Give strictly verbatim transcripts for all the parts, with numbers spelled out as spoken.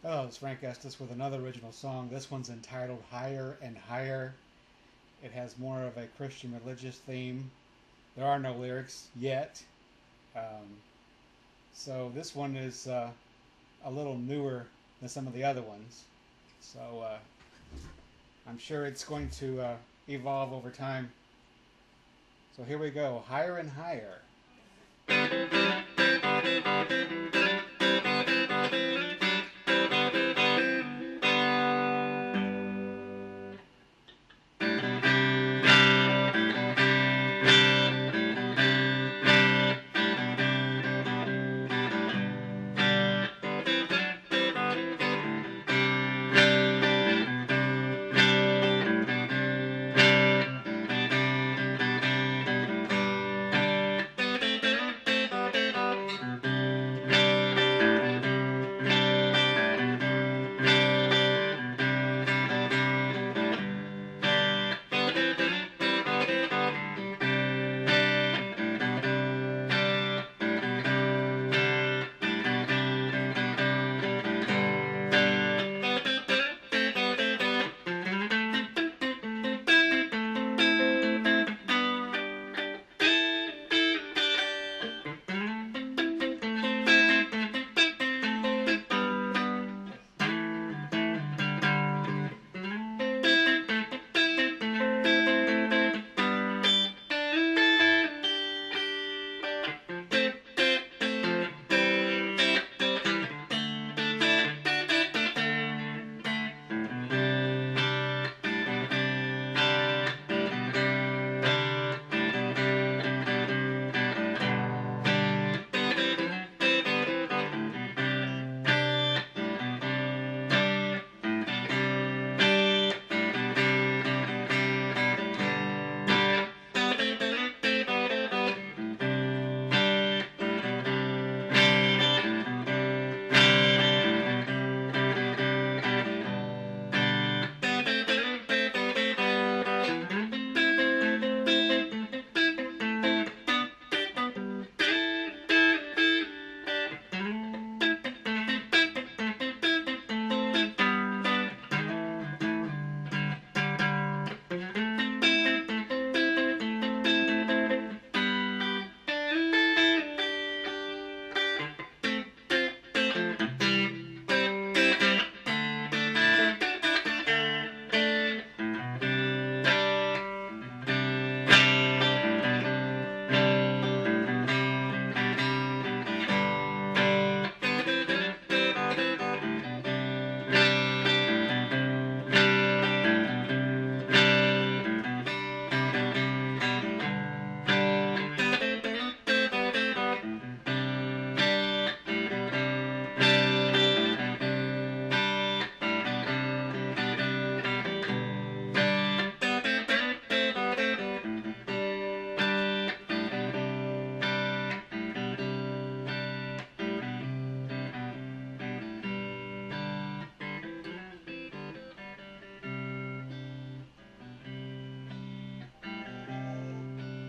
Hello, it's Frank Estes with another original song. This one's entitled Higher and Higher. It has more of a Christian religious theme. There are no lyrics yet. Um, so this one is uh, a little newer than some of the other ones. So uh, I'm sure it's going to uh, evolve over time. So here we go, Higher and Higher.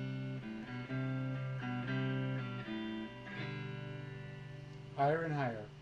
Higher and Higher.